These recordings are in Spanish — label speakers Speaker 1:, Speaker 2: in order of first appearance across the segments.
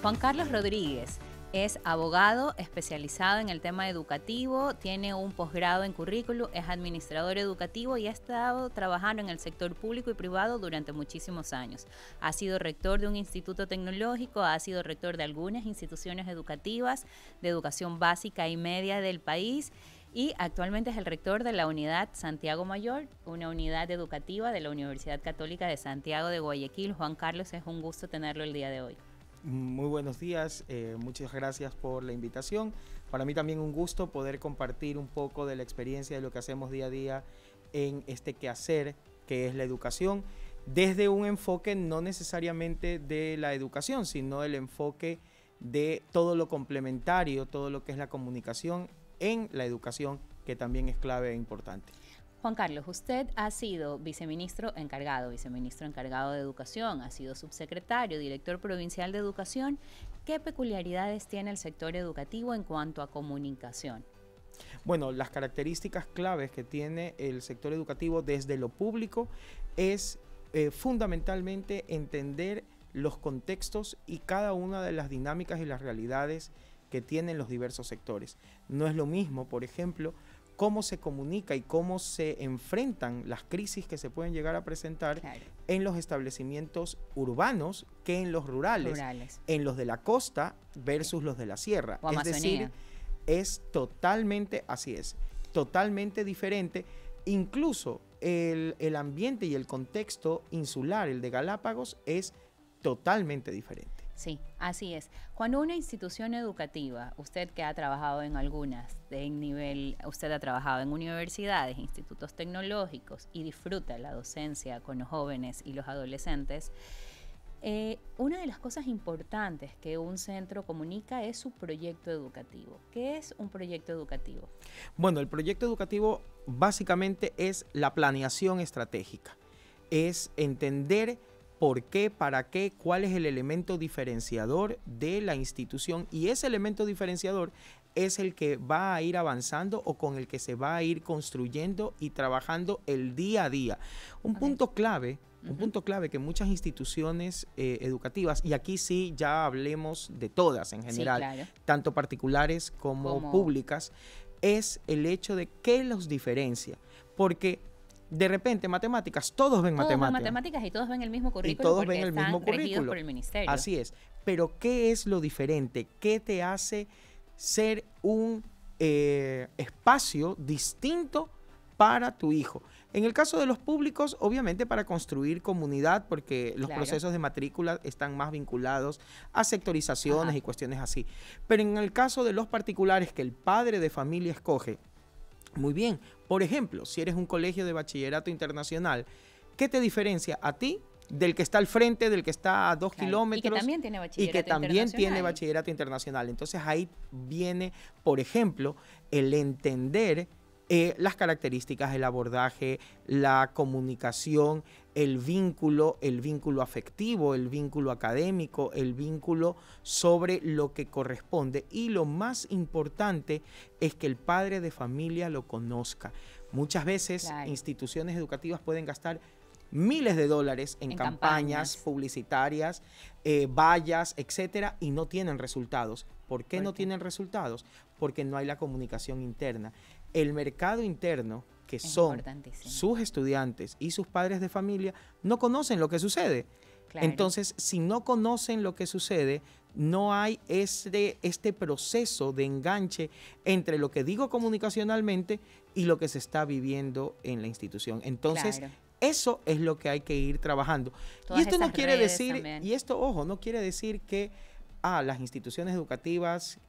Speaker 1: Juan Carlos Rodríguez es abogado especializado en el tema educativo, tiene un posgrado en currículum, es administrador educativo y ha estado trabajando en el sector público y privado durante muchísimos años. Ha sido rector de un instituto tecnológico, ha sido rector de algunas instituciones educativas de educación básica y media del país y actualmente es el rector de la Unidad Santiago Mayor, una unidad educativa de la Universidad Católica de Santiago de Guayaquil. Juan Carlos, es un gusto tenerlo el día de hoy.
Speaker 2: Muy buenos días, muchas gracias por la invitación. Para mí también un gusto poder compartir un poco de la experiencia de lo que hacemos día a día en este quehacer que es la educación, desde un enfoque no necesariamente de la educación, sino el enfoque de todo lo complementario, todo lo que es la comunicación en la educación, que también es clave e importante.
Speaker 1: Juan Carlos, usted ha sido viceministro encargado de Educación, ha sido subsecretario, director provincial de Educación. ¿Qué peculiaridades tiene el sector educativo en cuanto a comunicación?
Speaker 2: Bueno, las características claves que tiene el sector educativo desde lo público es fundamentalmente entender los contextos y cada una de las dinámicas y las realidades que tienen los diversos sectores. No es lo mismo, por ejemplo, cómo se comunica y cómo se enfrentan las crisis que se pueden llegar a presentar en los establecimientos urbanos que en los rurales. En los de la costa versus los de la sierra.
Speaker 1: O Amazonía.
Speaker 2: Es decir, es totalmente, así es, totalmente diferente. Incluso el ambiente y el contexto insular, el de Galápagos, es totalmente diferente.
Speaker 1: Sí, así es. Cuando una institución educativa, usted que ha trabajado en algunas, usted ha trabajado en universidades, institutos tecnológicos y disfruta la docencia con los jóvenes y los adolescentes, una de las cosas importantes que un centro comunica es su proyecto educativo. ¿Qué es un proyecto educativo?
Speaker 2: Bueno, el proyecto educativo básicamente es la planeación estratégica, es entender por qué, para qué, cuál es el elemento diferenciador de la institución, y ese elemento diferenciador es el que va a ir avanzando o con el que se va a ir construyendo y trabajando el día a día. Un punto clave que muchas instituciones educativas, y aquí sí ya hablemos de todas en general, tanto particulares como públicas, es el hecho de qué los diferencia, porque de repente matemáticas, todos ven matemáticas
Speaker 1: y todos ven el mismo currículo,
Speaker 2: y todos ven el mismo
Speaker 1: regidos por el ministerio.
Speaker 2: Así es, pero ¿qué es lo diferente? ¿Qué te hace ser un espacio distinto para tu hijo? En el caso de los públicos, obviamente para construir comunidad, porque los procesos de matrícula están más vinculados a sectorizaciones y cuestiones así. Pero en el caso de los particulares que el padre de familia escoge, muy bien, por ejemplo, si eres un colegio de bachillerato internacional, ¿qué te diferencia a ti del que está al frente, del que está a 2 kilómetros?
Speaker 1: Y que también tiene
Speaker 2: bachillerato internacional. Entonces ahí viene, por ejemplo, el entender las características, el abordaje, la comunicación, el vínculo afectivo, el vínculo académico, el vínculo sobre lo que corresponde. Y lo más importante es que el padre de familia lo conozca. Muchas veces instituciones educativas pueden gastar miles de dólares en campañas publicitarias, vallas, etcétera, y no tienen resultados. ¿Por qué no tienen resultados? Porque no hay la comunicación interna. El mercado interno, que son sus estudiantes y sus padres de familia, no conocen lo que sucede. Entonces, si no conocen lo que sucede, no hay este proceso de enganche entre lo que digo comunicacionalmente y lo que se está viviendo en la institución. Entonces, eso es lo que hay que ir trabajando. Y esto no quiere decir, no quiere decir que las instituciones educativas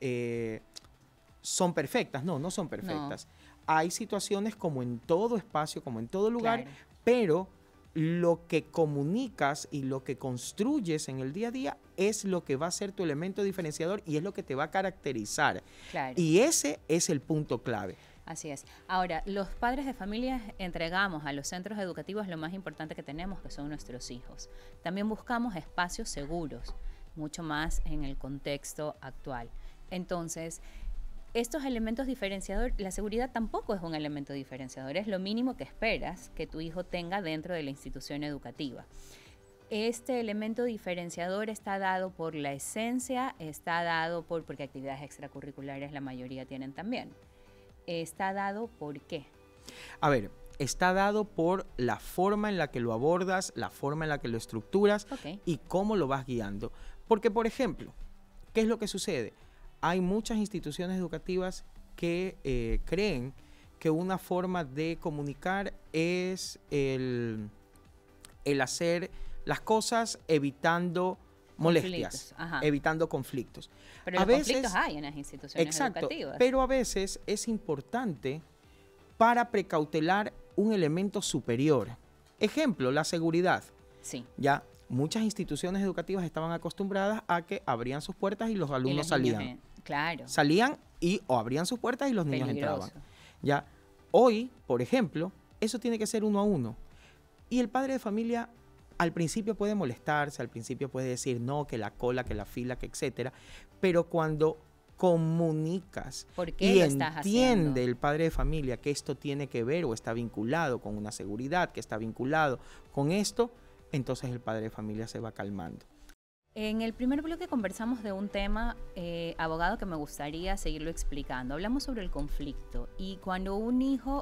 Speaker 2: son perfectas. No, no son perfectas. Hay situaciones como en todo espacio, como en todo lugar, pero lo que comunicas y lo que construyes en el día a día es lo que va a ser tu elemento diferenciador y es lo que te va a caracterizar. Y ese es el punto clave.
Speaker 1: Así es. Ahora, los padres de familias entregamos a los centros educativos lo más importante que tenemos, que son nuestros hijos. También buscamos espacios seguros, mucho más en el contexto actual. Entonces, estos elementos diferenciadores, la seguridad tampoco es un elemento diferenciador, es lo mínimo que esperas que tu hijo tenga dentro de la institución educativa. Este elemento diferenciador está dado por la esencia, está dado porque actividades extracurriculares la mayoría tienen también. ¿Está dado por qué?
Speaker 2: A ver, está dado por la forma en la que lo abordas, la forma en la que lo estructuras y cómo lo vas guiando. Porque, por ejemplo, ¿qué es lo que sucede? Hay muchas instituciones educativas que creen que una forma de comunicar es el hacer las cosas evitando molestias, evitando conflictos.
Speaker 1: Pero los conflictos hay en las instituciones educativas.
Speaker 2: Pero a veces es importante para precautelar un elemento superior. Ejemplo, la seguridad.
Speaker 1: Sí.
Speaker 2: Ya muchas instituciones educativas estaban acostumbradas a que abrían sus puertas y los alumnos salían.
Speaker 1: Claro.
Speaker 2: Salían o abrían sus puertas y los niños entraban. Ya hoy, por ejemplo, eso tiene que ser 1 a 1. Y el padre de familia al principio puede molestarse, al principio puede decir no, que la cola, que la fila, que etcétera, pero cuando comunicas y entiende el padre de familia que esto tiene que ver o está vinculado con una seguridad, que está vinculado con esto, entonces el padre de familia se va calmando.
Speaker 1: En el primer bloque conversamos de un tema, abogado, que me gustaría seguirlo explicando. Hablamos sobre el conflicto y cuando un hijo,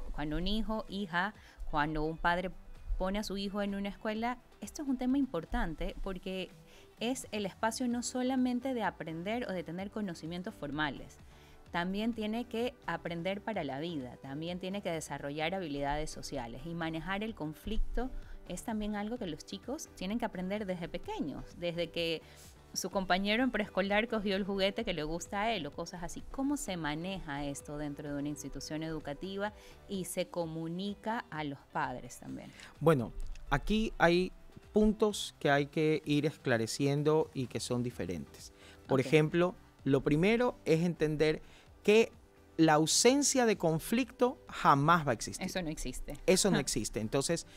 Speaker 1: hija, cuando un padre pone a su hijo en una escuela, esto es un tema importante porque es el espacio no solamente de aprender o de tener conocimientos formales, también tiene que aprender para la vida, también tiene que desarrollar habilidades sociales y manejar el conflicto es también algo que los chicos tienen que aprender desde pequeños, desde que su compañero en preescolar cogió el juguete que le gusta a él o cosas así. ¿Cómo se maneja esto dentro de una institución educativa y se comunica a los padres también?
Speaker 2: Bueno, aquí hay puntos que hay que ir esclareciendo y que son diferentes. Por ejemplo, lo primero es entender que la ausencia de conflicto jamás va a existir.
Speaker 1: Eso no existe.
Speaker 2: Eso no existe. Entonces,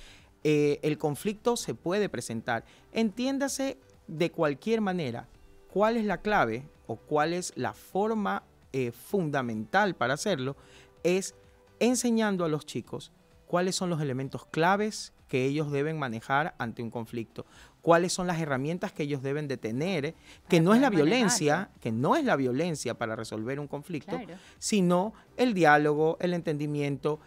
Speaker 2: el conflicto se puede presentar. Entiéndase de cualquier manera cuál es la clave o cuál es la forma fundamental para hacerlo, es enseñando a los chicos cuáles son los elementos claves que ellos deben manejar ante un conflicto, cuáles son las herramientas que ellos deben de tener, que no es la violencia, para resolver un conflicto, sino el diálogo, el entendimiento,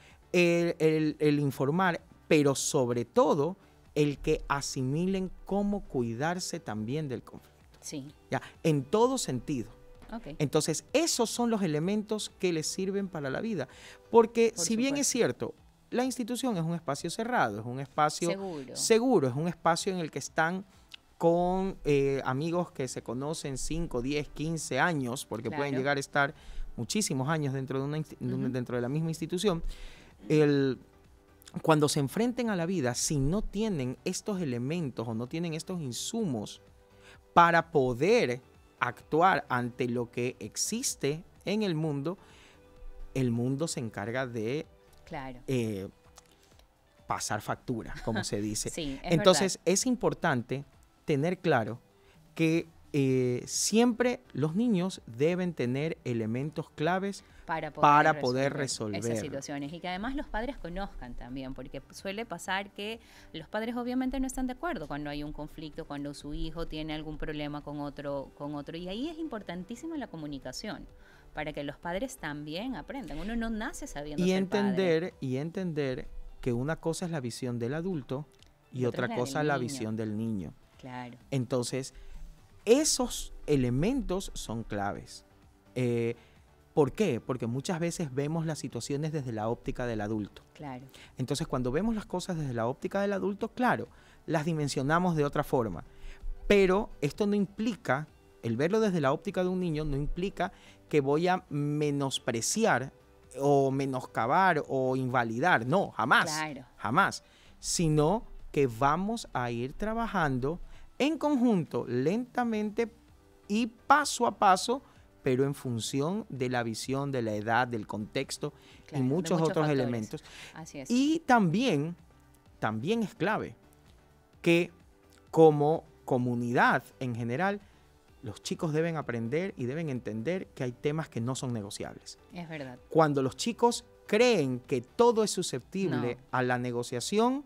Speaker 2: el informar, pero sobre todo el que asimilen cómo cuidarse también del conflicto.
Speaker 1: Sí.
Speaker 2: Ya, en todo sentido. Entonces, esos son los elementos que les sirven para la vida. Porque si bien es cierto, la institución es un espacio cerrado, es un espacio seguro, es un espacio en el que están con amigos que se conocen 5, 10, 15 años, porque pueden llegar a estar muchísimos años dentro de la misma institución. Cuando se enfrenten a la vida, si no tienen estos elementos o no tienen estos insumos para poder actuar ante lo que existe en el mundo se encarga de pasar factura, como se dice.
Speaker 1: Sí,
Speaker 2: entonces, es importante tener claro que siempre los niños deben tener elementos claves para poder resolver
Speaker 1: esas situaciones y que además los padres conozcan también, porque suele pasar que los padres obviamente no están de acuerdo cuando hay un conflicto, cuando su hijo tiene algún problema con otro y ahí es importantísima la comunicación para que los padres también aprendan. Uno no nace sabiendo ser padre.
Speaker 2: Y entender que una cosa es la visión del adulto y otra cosa es la visión del niño.
Speaker 1: Claro.
Speaker 2: Entonces, esos elementos son claves. ¿Por qué? Porque muchas veces vemos las situaciones desde la óptica del adulto.
Speaker 1: Claro.
Speaker 2: Entonces, cuando vemos las cosas desde la óptica del adulto, claro, las dimensionamos de otra forma. Pero esto no implica, el verlo desde la óptica de un niño, no implica que voy a menospreciar o menoscabar o invalidar. No, jamás.
Speaker 1: Claro.
Speaker 2: Jamás. Sino que vamos a ir trabajando en conjunto, lentamente y paso a paso, pero en función de la visión, de la edad, del contexto y muchos otros elementos.
Speaker 1: Así es.
Speaker 2: Y también es clave que como comunidad en general, los chicos deben aprender y deben entender que hay temas que no son negociables.
Speaker 1: Es verdad.
Speaker 2: Cuando los chicos creen que todo es susceptible a la negociación,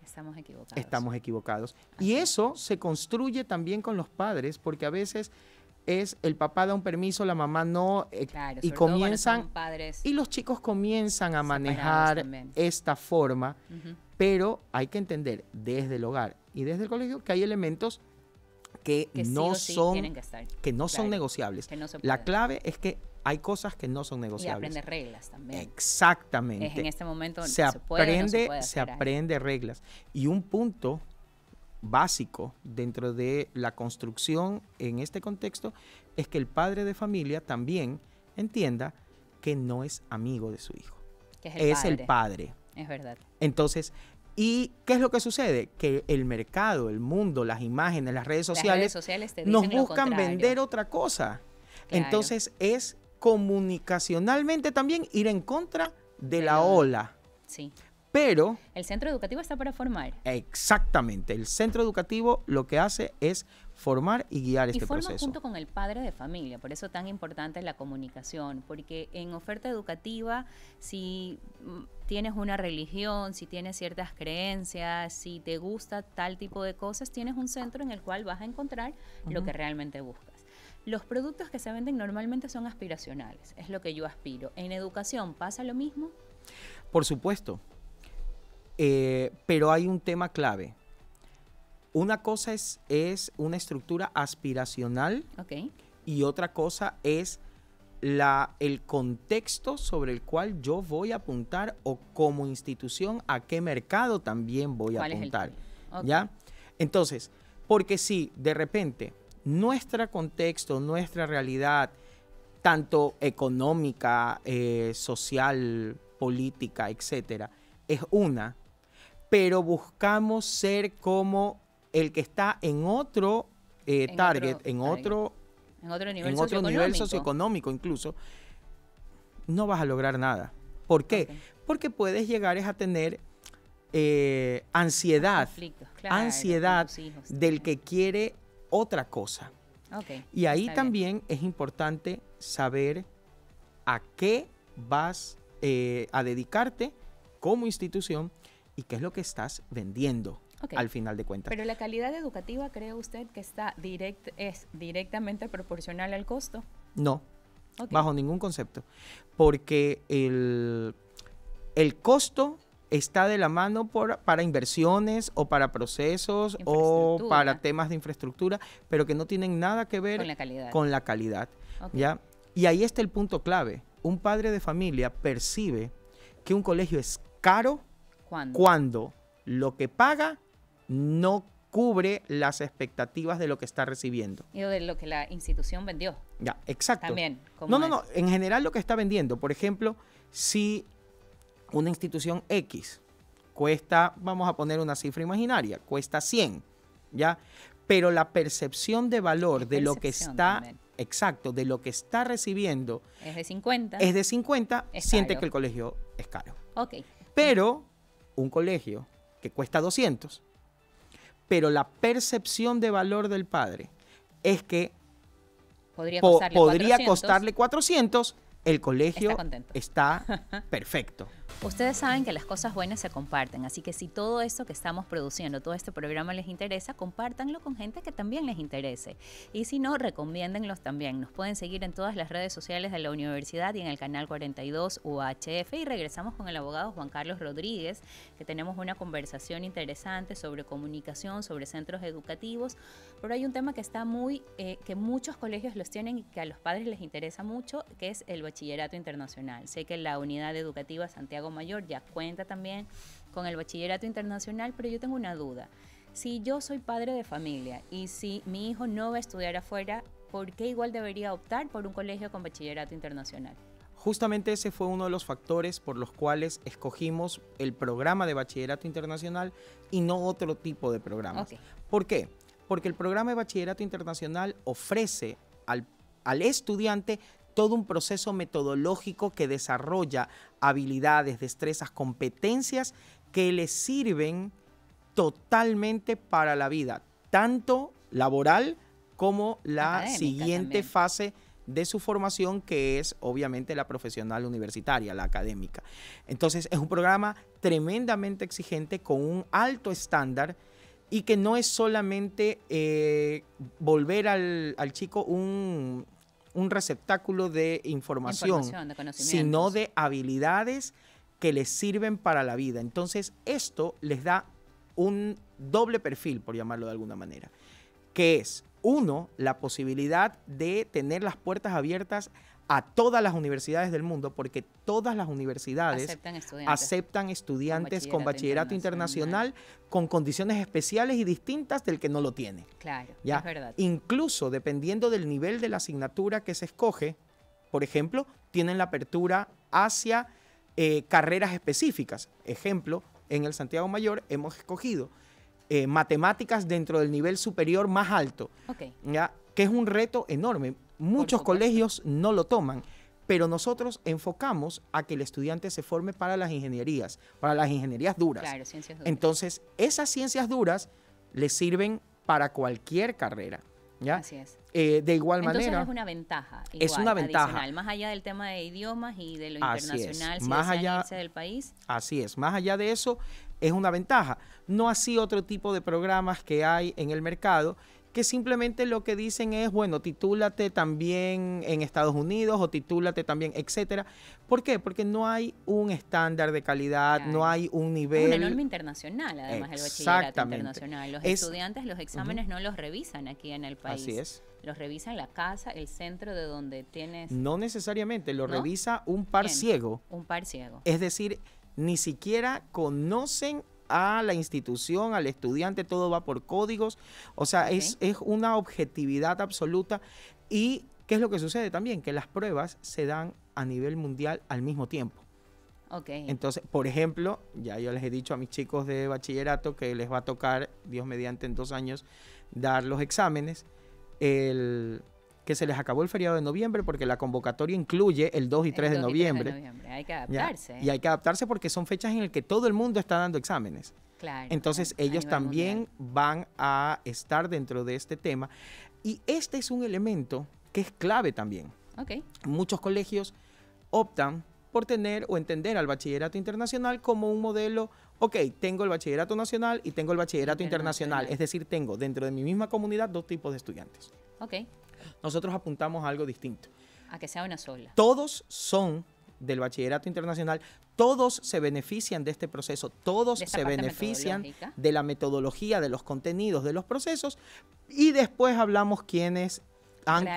Speaker 1: Estamos equivocados.
Speaker 2: Estamos equivocados.
Speaker 1: Así
Speaker 2: Y
Speaker 1: es.
Speaker 2: eso se construye también con los padres, porque a veces es el papá da un permiso, la mamá no,
Speaker 1: Claro,
Speaker 2: y
Speaker 1: sobre todo cuando
Speaker 2: comienzan,
Speaker 1: son padres
Speaker 2: y los chicos comienzan a
Speaker 1: separados
Speaker 2: manejar
Speaker 1: también.
Speaker 2: esta forma,
Speaker 1: Ujú.
Speaker 2: pero hay que entender desde el hogar y desde el colegio que hay elementos que
Speaker 1: que sí
Speaker 2: no
Speaker 1: o sí
Speaker 2: son,
Speaker 1: tienen que estar.
Speaker 2: que no son
Speaker 1: Claro,
Speaker 2: negociables.
Speaker 1: que no se
Speaker 2: La
Speaker 1: puede.
Speaker 2: clave es que hay cosas que no son
Speaker 1: Y
Speaker 2: negociables.
Speaker 1: aprender reglas también.
Speaker 2: Exactamente.
Speaker 1: Es en este momento
Speaker 2: se
Speaker 1: se puede o no se
Speaker 2: aprende,
Speaker 1: puede
Speaker 2: se
Speaker 1: hacer algo.
Speaker 2: aprende reglas. Y un punto básico dentro de la construcción en este contexto es que el padre de familia también entienda que no es amigo de su hijo,
Speaker 1: Que
Speaker 2: es el padre.
Speaker 1: Es verdad.
Speaker 2: Entonces, ¿y qué es lo que sucede? Que el mercado, el mundo, las imágenes, las redes
Speaker 1: Las
Speaker 2: sociales
Speaker 1: redes sociales te
Speaker 2: nos
Speaker 1: dicen lo
Speaker 2: buscan
Speaker 1: contrario.
Speaker 2: vender otra cosa.
Speaker 1: Claro.
Speaker 2: Entonces es comunicacionalmente también ir en contra de la
Speaker 1: Pero-
Speaker 2: ola.
Speaker 1: Sí.
Speaker 2: Pero,
Speaker 1: El centro educativo está para formar.
Speaker 2: exactamente, el centro educativo lo que hace es formar y guiar
Speaker 1: Y
Speaker 2: este
Speaker 1: forma
Speaker 2: proceso.
Speaker 1: junto con el padre de familia, por eso tan importante la comunicación, porque en oferta educativa, si tienes una religión, si tienes ciertas creencias, si te gusta tal tipo de cosas, tienes un centro en el cual vas a encontrar lo que realmente buscas. Los productos que se venden normalmente son aspiracionales, es lo que yo aspiro. En educación pasa lo mismo.
Speaker 2: Por supuesto. Pero hay un tema clave. Una cosa es una estructura aspiracional
Speaker 1: Ok.
Speaker 2: y otra cosa es el contexto sobre el cual yo voy a apuntar o como institución a qué mercado también voy a
Speaker 1: ¿Cuál es el
Speaker 2: apuntar.
Speaker 1: tuyo? Ok.
Speaker 2: ¿Ya? Entonces, porque si de repente nuestro contexto, nuestra realidad, tanto económica, social, política, etcétera, es una, pero buscamos ser como el que está en otro target, en otro nivel socioeconómico incluso, no vas a lograr nada. ¿Por qué?
Speaker 1: Ok.
Speaker 2: Porque puedes llegar a tener ansiedad,
Speaker 1: Conflictos, claro,
Speaker 2: ansiedad
Speaker 1: con tus hijos
Speaker 2: del
Speaker 1: también.
Speaker 2: que quiere otra cosa.
Speaker 1: Ok,
Speaker 2: Y ahí
Speaker 1: está bien.
Speaker 2: también es importante saber a qué vas a dedicarte como institución y qué es lo que estás vendiendo
Speaker 1: Ok.
Speaker 2: al final de cuentas.
Speaker 1: Pero la calidad educativa, ¿cree usted que es directamente proporcional al costo?
Speaker 2: No,
Speaker 1: Ok.
Speaker 2: bajo ningún concepto. Porque el costo está de la mano para inversiones o para procesos o
Speaker 1: Infraestructura.
Speaker 2: para temas de infraestructura, pero que no tienen nada que ver
Speaker 1: Con la calidad.
Speaker 2: con la calidad.
Speaker 1: Ok.
Speaker 2: ¿Ya? Y ahí está el punto clave. Un padre de familia percibe que un colegio es caro
Speaker 1: ¿Cuándo?
Speaker 2: cuando lo que paga no cubre las expectativas de lo que está recibiendo.
Speaker 1: Y de lo que la institución vendió.
Speaker 2: Ya, exacto.
Speaker 1: También.
Speaker 2: No. En general lo que está vendiendo, por ejemplo, si una institución X cuesta, vamos a poner una cifra imaginaria, cuesta 100, ¿ya? Pero la percepción de valor
Speaker 1: Es
Speaker 2: de lo que
Speaker 1: percepción
Speaker 2: está,
Speaker 1: también.
Speaker 2: exacto, de lo que está recibiendo
Speaker 1: Es de 50.
Speaker 2: es de 50,
Speaker 1: Es
Speaker 2: siente
Speaker 1: caro.
Speaker 2: que el colegio es caro.
Speaker 1: Ok.
Speaker 2: Pero un colegio que cuesta 200, pero la percepción de valor del padre es que
Speaker 1: Podría
Speaker 2: podría
Speaker 1: costarle 400.
Speaker 2: costarle 400, el colegio
Speaker 1: Está contento.
Speaker 2: está perfecto.
Speaker 1: Ustedes saben que las cosas buenas se comparten, así que si todo esto que estamos produciendo, todo este programa les interesa, compártanlo con gente que también les interese. Y si no, recomiéndenlos también. Nos pueden seguir en todas las redes sociales de la universidad y en el canal 42 UHF. Y regresamos con el abogado Juan Carlos Rodríguez, que tenemos una conversación interesante sobre comunicación, sobre centros educativos. Pero hay un tema que está que muchos colegios los tienen y que a los padres les interesa mucho, que es el bachillerato internacional. Sé que la unidad educativa Santiago Mayor ya cuenta también con el bachillerato internacional, pero yo tengo una duda. Si yo soy padre de familia y si mi hijo no va a estudiar afuera, ¿por qué igual debería optar por un colegio con bachillerato internacional?
Speaker 2: Justamente ese fue uno de los factores por los cuales escogimos el programa de bachillerato internacional y no otro tipo de programas.
Speaker 1: Ok.
Speaker 2: ¿Por qué? Porque el programa de bachillerato internacional ofrece al estudiante todo un proceso metodológico que desarrolla habilidades, destrezas, competencias que le sirven totalmente para la vida, tanto laboral como la
Speaker 1: Académica
Speaker 2: siguiente
Speaker 1: también.
Speaker 2: fase de su formación, que es obviamente la profesional universitaria, la académica. Entonces es un programa tremendamente exigente con un alto estándar y que no es solamente volver al chico un receptáculo de información,
Speaker 1: de conocimientos,
Speaker 2: sino de habilidades que les sirven para la vida. Entonces esto les da un doble perfil, por llamarlo de alguna manera, que es, uno, la posibilidad de tener las puertas abiertas a todas las universidades del mundo, porque todas las universidades aceptan estudiantes con bachillerato internacional con condiciones especiales y distintas del que no lo tiene.
Speaker 1: Claro,
Speaker 2: ¿ya?
Speaker 1: Es verdad.
Speaker 2: Incluso dependiendo del nivel de la asignatura que se escoge, por ejemplo, tienen la apertura hacia carreras específicas. Ejemplo, en el Santiago Mayor hemos escogido matemáticas dentro del nivel superior más alto, ¿ya? Que es un reto enorme. Muchos colegios no lo toman, pero nosotros enfocamos a que el estudiante se forme para las ingenierías duras.
Speaker 1: Claro, ciencias duras.
Speaker 2: Entonces, esas ciencias duras les sirven para cualquier carrera, ¿ya?
Speaker 1: Así es.
Speaker 2: De igual manera.
Speaker 1: Entonces es una ventaja. Igual,
Speaker 2: es una ventaja.
Speaker 1: Adicional, más allá del tema de idiomas y de lo internacional, si
Speaker 2: más
Speaker 1: desean irse del país.
Speaker 2: Así es. Más allá de eso, es una ventaja. No así otro tipo de programas que hay en el mercado, que simplemente lo que dicen es, bueno, titúlate también en Estados Unidos o titúlate también, etcétera. ¿Por qué? Porque no hay un estándar de calidad,
Speaker 1: claro.
Speaker 2: No hay un nivel.
Speaker 1: Es una norma internacional, además, el bachillerato internacional. Los estudiantes, los exámenes no los revisan aquí en el país.
Speaker 2: Así es.
Speaker 1: Los revisa en la casa, el centro de donde tienes.
Speaker 2: No necesariamente, lo revisa un par ciego.
Speaker 1: Un par ciego.
Speaker 2: Es decir, ni siquiera conocen a la institución, al estudiante, todo va por códigos. O sea, es una objetividad absoluta. ¿Y qué es lo que sucede también? Que las pruebas se dan a nivel mundial al mismo tiempo. Entonces, por ejemplo, ya yo les he dicho a mis chicos de bachillerato que les va a tocar, Dios mediante, en 2 años, dar los exámenes. Que se les acabó el feriado de noviembre porque la convocatoria incluye el 2 y 3 de noviembre.
Speaker 1: Hay que adaptarse.
Speaker 2: Y hay que adaptarse porque son fechas en las que todo el mundo está dando exámenes.
Speaker 1: Claro.
Speaker 2: Entonces ellos también van a estar dentro de este tema. Y este es un elemento que es clave también. Muchos colegios optan por tener o entender al bachillerato internacional como un modelo. Tengo el bachillerato nacional y tengo el bachillerato internacional. Es decir, tengo dentro de mi misma comunidad 2 tipos de estudiantes. Nosotros apuntamos a algo distinto.
Speaker 1: A que sea una sola.
Speaker 2: Todos son del bachillerato internacional, todos se benefician de este proceso, todos se benefician de la metodología, de los contenidos, de los procesos, y después hablamos quienes han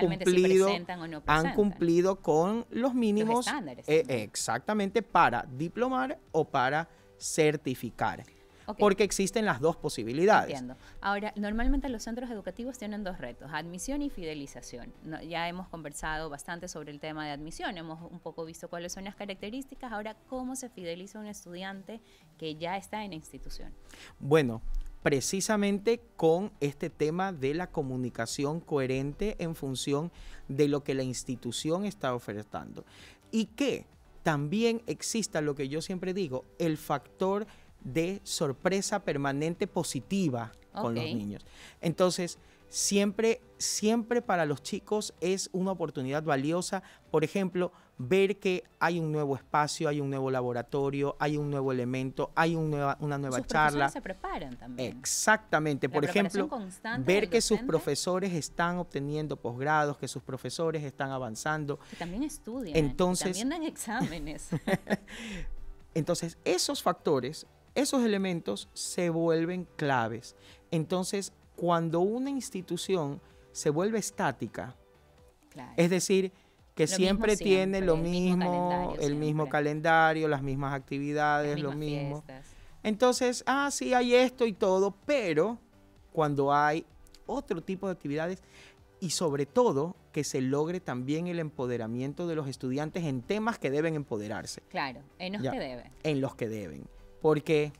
Speaker 2: cumplido con los mínimos exactamente para diplomar o para certificar. Porque existen las dos posibilidades.
Speaker 1: Entiendo. Ahora, normalmente los centros educativos tienen 2 retos, admisión y fidelización. Ya hemos conversado bastante sobre el tema de admisión, hemos un poco visto cuáles son las características. Ahora, ¿cómo se fideliza un estudiante que ya está en la institución?
Speaker 2: Bueno, precisamente con este tema de la comunicación coherente en función de lo que la institución está ofertando. Y que también exista lo que yo siempre digo, el factor de sorpresa permanente positiva con los niños. Entonces, siempre para los chicos es una oportunidad valiosa, por ejemplo, ver que hay un nuevo espacio, hay un nuevo laboratorio, hay un nuevo elemento, hay una nueva charla.
Speaker 1: Se preparan también.
Speaker 2: Exactamente. Por ejemplo, ver que sus profesores están obteniendo posgrados, que sus profesores están avanzando.
Speaker 1: Que también estudian,
Speaker 2: entonces,
Speaker 1: que también dan exámenes.
Speaker 2: Entonces, esos factores, esos elementos se vuelven claves. Entonces, cuando una institución se vuelve estática, es decir, que siempre tiene el mismo calendario, las mismas actividades, lo mismo.
Speaker 1: Fiestas.
Speaker 2: Entonces, sí hay esto y todo, pero cuando hay otro tipo de actividades y sobre todo que se logre también el empoderamiento de los estudiantes en temas que deben empoderarse.
Speaker 1: Claro, en los que deben.
Speaker 2: En los que deben. Porque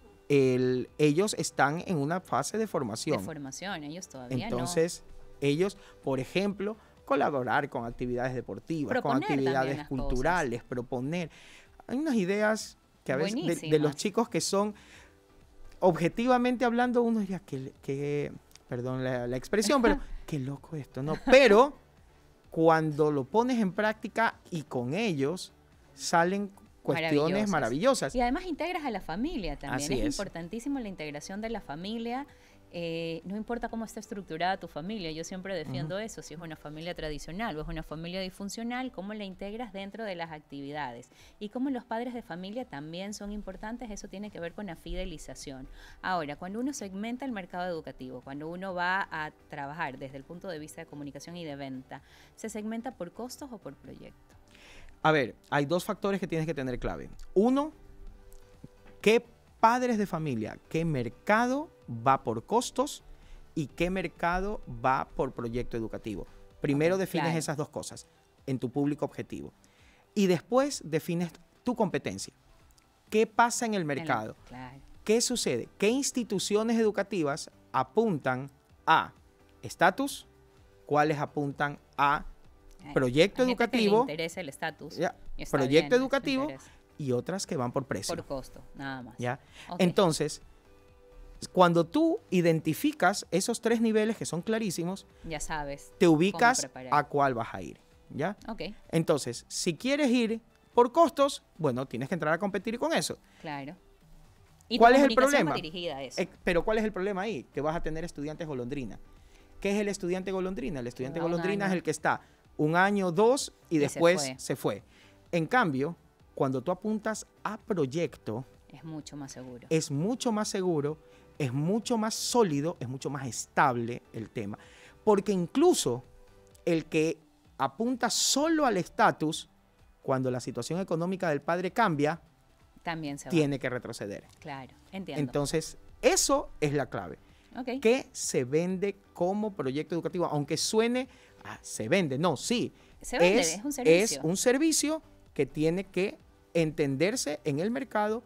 Speaker 2: ellos están en una fase de formación.
Speaker 1: De formación, ellos todavía
Speaker 2: Entonces, ellos, por ejemplo, colaborar con actividades deportivas, con actividades culturales, proponer. Hay unas ideas que a veces de los chicos que son, objetivamente hablando, uno diría que perdón la expresión, pero qué loco esto, ¿no? Pero cuando lo pones en práctica y con ellos salen cuestiones maravillosas.
Speaker 1: Y además integras a la familia también.
Speaker 2: Así
Speaker 1: es
Speaker 2: es.
Speaker 1: importantísimo la integración de la familia. No importa cómo está estructurada tu familia, yo siempre defiendo eso, si es una familia tradicional o es una familia disfuncional, cómo la integras dentro de las actividades. Y cómo los padres de familia también son importantes, eso tiene que ver con la fidelización. Ahora, cuando uno segmenta el mercado educativo, cuando uno va a trabajar desde el punto de vista de comunicación y de venta, ¿se segmenta por costos o por proyecto?
Speaker 2: A ver, hay dos factores que tienes que tener clave. Uno, ¿qué padres de familia, qué mercado va por costos y qué mercado va por proyecto educativo? Primero defines esas dos cosas en tu público objetivo. Y después defines tu competencia. ¿Qué pasa en el mercado? ¿Qué sucede? ¿Qué instituciones educativas apuntan a estatus? ¿Cuáles apuntan a proyecto educativo?
Speaker 1: Le interesa el estatus.
Speaker 2: Proyecto educativo y otras que van por precio.
Speaker 1: Por costo, nada más.
Speaker 2: ¿Ya? Okay. Entonces, cuando tú identificas esos tres niveles que son clarísimos,
Speaker 1: ya sabes,
Speaker 2: te ubicas a cuál vas a ir. ¿Ya?
Speaker 1: Okay.
Speaker 2: Entonces, si quieres ir por costos, bueno, tienes que entrar a competir con eso.
Speaker 1: Claro. ¿Y
Speaker 2: cuál es el problema?
Speaker 1: Dirigida a eso.
Speaker 2: Pero ¿cuál es el problema ahí? Que vas a tener estudiantes golondrina. ¿Qué es el estudiante golondrina? El estudiante golondrina es el que está 1 año, 2 y después se fue. En cambio, cuando tú apuntas a proyecto,
Speaker 1: es mucho más seguro.
Speaker 2: Es mucho más seguro, es mucho más sólido, es mucho más estable el tema. Porque incluso el que apunta solo al estatus, cuando la situación económica del padre cambia,
Speaker 1: también
Speaker 2: tiene que retroceder.
Speaker 1: Claro, entiendo.
Speaker 2: Entonces, eso es la clave.
Speaker 1: Okay.
Speaker 2: Que se vende como proyecto educativo, aunque suene, se vende, no, sí.
Speaker 1: Se vende, es un servicio.
Speaker 2: Es un servicio que tiene que entenderse en el mercado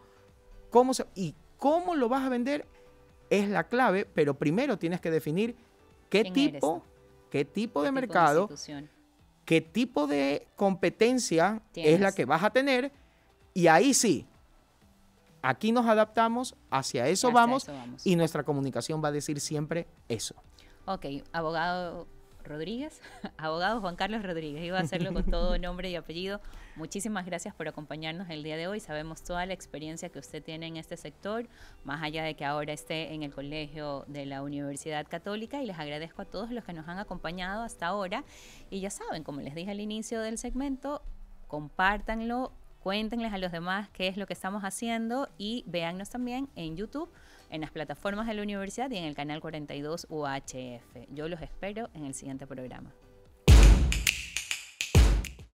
Speaker 2: y cómo lo vas a vender es la clave, pero primero tienes que definir qué tipo de mercado, qué tipo de competencia es la que vas a tener, y ahí sí, aquí nos adaptamos, hacia eso vamos, y nuestra comunicación va a decir siempre eso.
Speaker 1: Ok, abogado Rodríguez, abogado Juan Carlos Rodríguez, iba a hacerlo con todo nombre y apellido. Muchísimas gracias por acompañarnos el día de hoy. Sabemos toda la experiencia que usted tiene en este sector, más allá de que ahora esté en el colegio de la Universidad Católica, y les agradezco a todos los que nos han acompañado hasta ahora. Y ya saben, como les dije al inicio del segmento, compártanlo, cuéntenles a los demás qué es lo que estamos haciendo y véannos también en YouTube, en las plataformas de la universidad y en el canal 42 UHF. Yo los espero en el siguiente programa.